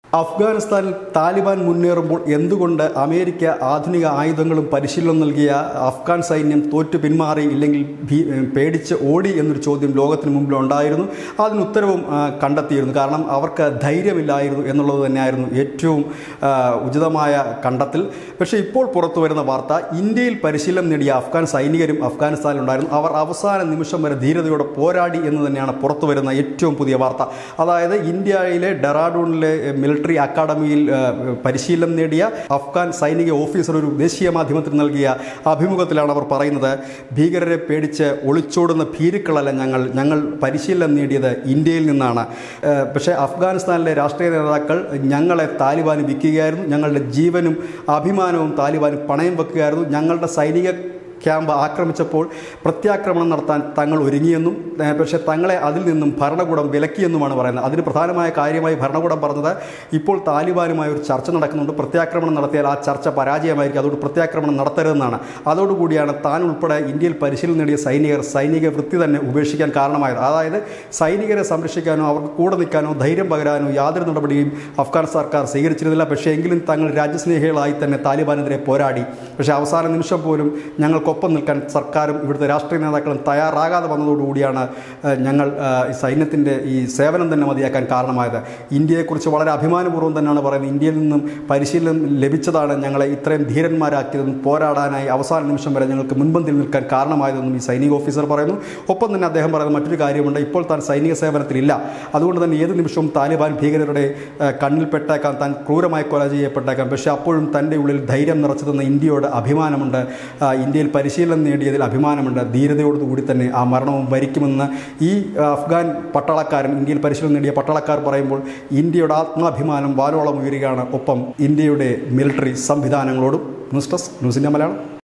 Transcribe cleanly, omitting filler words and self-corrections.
അഫ്ഗാനിസ്ഥാനിൽ താലിബാൻ മുന്നേറുമ്പോൾ എന്തുകൊണ്ട് അമേരിക്ക ആധുനിക ആയുധങ്ങളും പരിശീലനം നൽകിയ അഫ്ഗാൻ സൈന്യം തോറ്റു പിന്മാറി ഇല്ലെങ്കിൽ പേടിച്ച് ഓടി എന്നൊരു ചോദ്യം ലോകത്തിന് മുമ്പിൽ ഉണ്ടായിരുന്നു. അതിന് ഉത്തരവും കണ്ടെത്തിയിരുന്നു. കാരണം അവർക്ക് ധൈര്യമില്ലായിരുന്നു എന്നുള്ളത് തന്നെയായിരുന്നു ഏറ്റവും ഉചിതമായ കണ്ടെത്തൽ. പക്ഷേ ഇപ്പോൾ പുറത്തു വരുന്ന വാർത്ത, ഇന്ത്യയിൽ പരിശീലനം നേടിയ അഫ്ഗാൻ സൈനികരും അഫ്ഗാനിസ്ഥാനിലുണ്ടായിരുന്നു. അവർ അവസാന നിമിഷം വരെ ധീരതയോടെ പോരാടി എന്ന് തന്നെയാണ് പുറത്തു വരുന്ന ഏറ്റവും പുതിയ വാർത്ത. അതായത് ഇന്ത്യയിലെ ഡെറാഡൂണിലെ മിലിറ്ററി അക്കാഡമിയിൽ പരിശീലനം നേടിയ അഫ്ഗാൻ സൈനിക ഓഫീസർ ഒരു ദേശീയ മാധ്യമത്തിന് നൽകിയ അഭിമുഖത്തിലാണ് അവർ പറയുന്നത്, ഭീകരരെ പേടിച്ച് ഒളിച്ചോടുന്ന ഭീരുക്കളല്ല ഞങ്ങൾ പരിശീലനം നേടിയത് ഇന്ത്യയിൽ നിന്നാണ്. പക്ഷേ അഫ്ഗാനിസ്ഥാനിലെ രാഷ്ട്രീയ നേതാക്കൾ ഞങ്ങളെ താലിബാന് വിൽക്കുകയായിരുന്നു. ഞങ്ങളുടെ ജീവനും അഭിമാനവും താലിബാന് പണയം വെക്കുകയായിരുന്നു. ഞങ്ങളുടെ സൈനിക ക്യാമ്പ് ആക്രമിച്ചപ്പോൾ പ്രത്യാക്രമണം നടത്താൻ തങ്ങൾ ഒരുങ്ങിയെന്നും പക്ഷേ തങ്ങളെ അതിൽ നിന്നും ഭരണകൂടം വിലക്കിയെന്നുമാണ് പറയുന്നത്. അതിന് പ്രധാനമായ കാര്യമായി ഭരണകൂടം പറഞ്ഞത്, ഇപ്പോൾ താലിബാനുമായി ഒരു ചർച്ച നടക്കുന്നുണ്ട്, പ്രത്യാക്രമണം നടത്തിയാൽ ആ ചർച്ച പരാജയമായിരിക്കും, അതുകൊണ്ട് പ്രത്യാക്രമണം നടത്തരുതെന്നാണ്. അതോടുകൂടിയാണ് താൻ ഉൾപ്പെടെ ഇന്ത്യയിൽ പരിശീലനം നേടിയ സൈനിക വൃത്തി തന്നെ ഉപേക്ഷിക്കാൻ കാരണമായത്. അതായത് സൈനികരെ സംരക്ഷിക്കാനോ അവർക്ക് കൂടെ നിൽക്കാനോ ധൈര്യം പകരാനോ യാതൊരു നടപടിയും അഫ്ഗാൻ സർക്കാർ സ്വീകരിച്ചിരുന്നില്ല. പക്ഷേ എങ്കിലും തങ്ങൾ രാജ്യസ്നേഹികളായി തന്നെ താലിബാനെതിരെ പോരാടി. പക്ഷേ അവസാന നിമിഷം പോലും ഞങ്ങൾക്കൊപ്പം നിൽക്കാൻ സർക്കാരും ഇവിടുത്തെ രാഷ്ട്രീയ നേതാക്കളും തയ്യാറാകാതെ വന്നതോടുകൂടിയാണ് ഞങ്ങൾ സൈന്യത്തിൻ്റെ ഈ സേവനം തന്നെ മതിയാക്കാൻ കാരണമായത്. ഇന്ത്യയെക്കുറിച്ച് വളരെ അഭിമാനപൂർവ്വം തന്നെയാണ് പറയുന്നത്. ഇന്ത്യയിൽ നിന്നും പരിശീലനം ലഭിച്ചതാണ് ഞങ്ങളെ ഇത്രയും ധീരന്മാരാക്കിയതെന്നും പോരാടാനായി അവസാന നിമിഷം വരെ ഞങ്ങൾക്ക് മുൻപന്തിൽ നിൽക്കാൻ കാരണമായതെന്നും ഈ സൈനിക ഓഫീസർ പറയുന്നു. ഒപ്പം തന്നെ അദ്ദേഹം പറയുന്ന മറ്റൊരു കാര്യമുണ്ട്, ഇപ്പോൾ താൻ സൈനിക സേവനത്തിലില്ല, അതുകൊണ്ട് തന്നെ ഏത് നിമിഷവും താലിബാൻ ഭീകരരുടെ കണ്ണിൽപ്പെട്ടേക്കാം, താൻ ക്രൂരമായി കൊല ചെയ്യപ്പെട്ടേക്കാം. പക്ഷേ അപ്പോഴും തൻ്റെ ഉള്ളിൽ ധൈര്യം നിറച്ചു തന്ന ഇന്ത്യയോട് അഭിമാനമുണ്ട്, ഇന്ത്യയിൽ പരിശീലനം നേടിയതിൽ അഭിമാനമുണ്ട്, ധീരതയോടുകൂടി തന്നെ ആ മരണവും വരിക്കുമെന്ന് ഈ അഫ്ഗാൻ പട്ടാളക്കാരൻ, ഇന്ത്യയിൽ പരിശീലനം നേടിയ പട്ടാളക്കാർ പറയുമ്പോൾ ഇന്ത്യയുടെ ആത്മാഭിമാനം വാലോളം ഉയരുകയാണ്. ഒപ്പം ഇന്ത്യയുടെ മിലിറ്ററി സംവിധാനങ്ങളോടും. News desk, news India Malayalam.